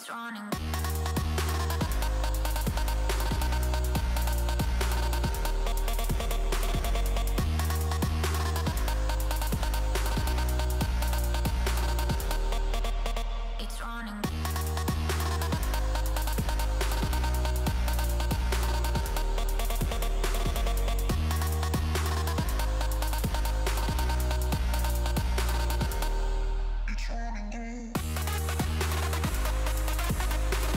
running. It's running. It's running.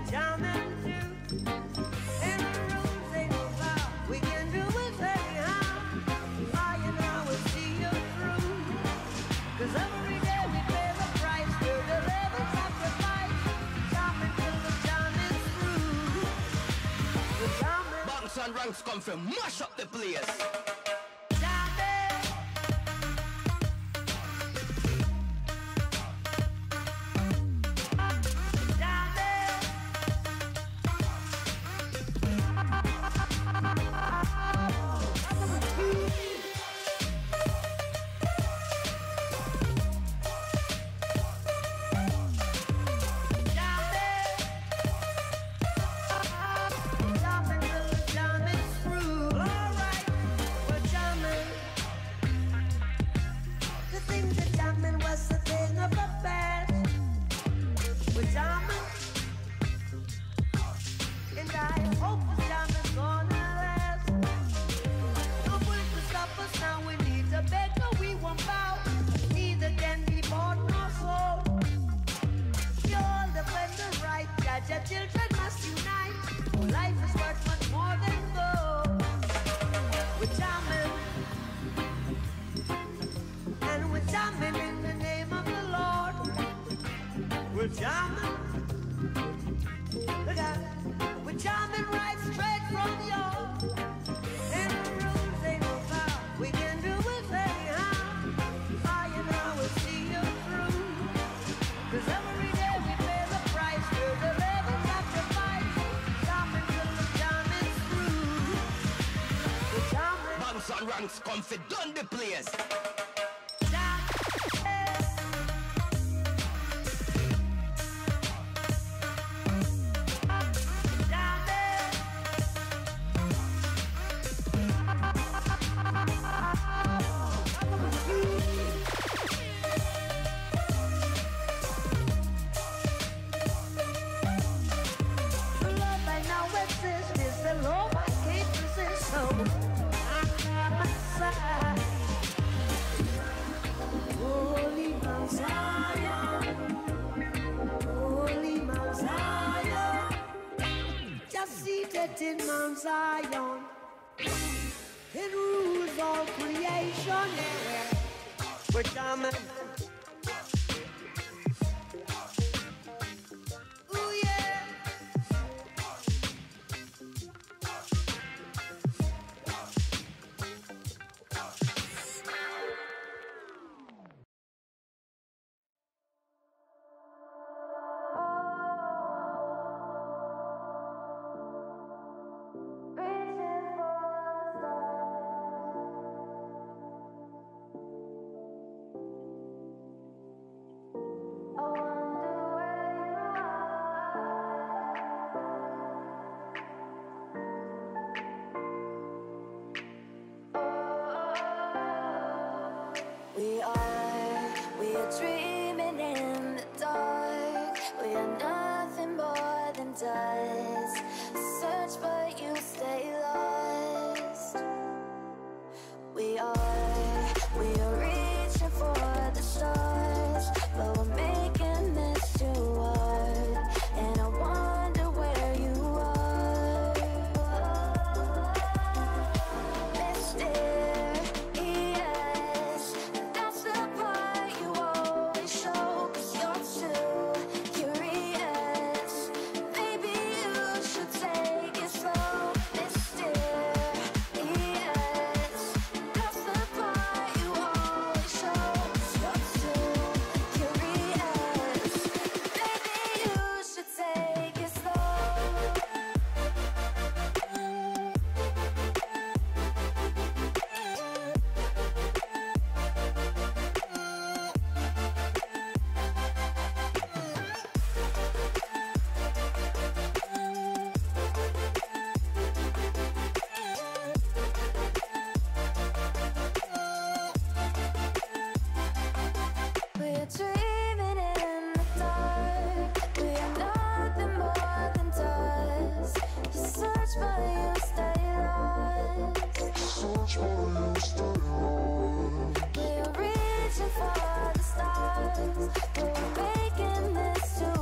jamming too. And the rules ain't no law, we can do it anyhow. Oh, you know we'll see you through. 'Cause every day we pay the price, we're the living sacrifice. Jamming till the jam is through. We're jamming. Banks and ranks come from mash up the place. Children must unite. Life is worth much more than gold. We're jamming, and we're jamming in the name of the Lord. We're jamming, look out, we're jamming right straight from your. And the rules ain't no power, we can do it anyhow. Oh, you know we'll see you through. 'Cause every day we pay the price, we're the living sacrifice. Jamming till the jam is through. We're jamming. Banks and ranks come for done the place. In Mount Zion, it rules all creation. We're jamming. Ooh yeah. We are dreaming in the dark. We are nothing more than dust. Search but you stay lost. We are reaching for the stars, but we're making this too hard. And I wonder where you are, mysterious. That's the part you always show, 'cause you're too curious. Maybe you should take it slow, mysterious. That's the part you always show, 'cause you're too curious. Maybe you should take it slow. We're dreaming in the dark. We are nothing more than dust. You search but you stay lost. We are reaching for the stars, but we're making this too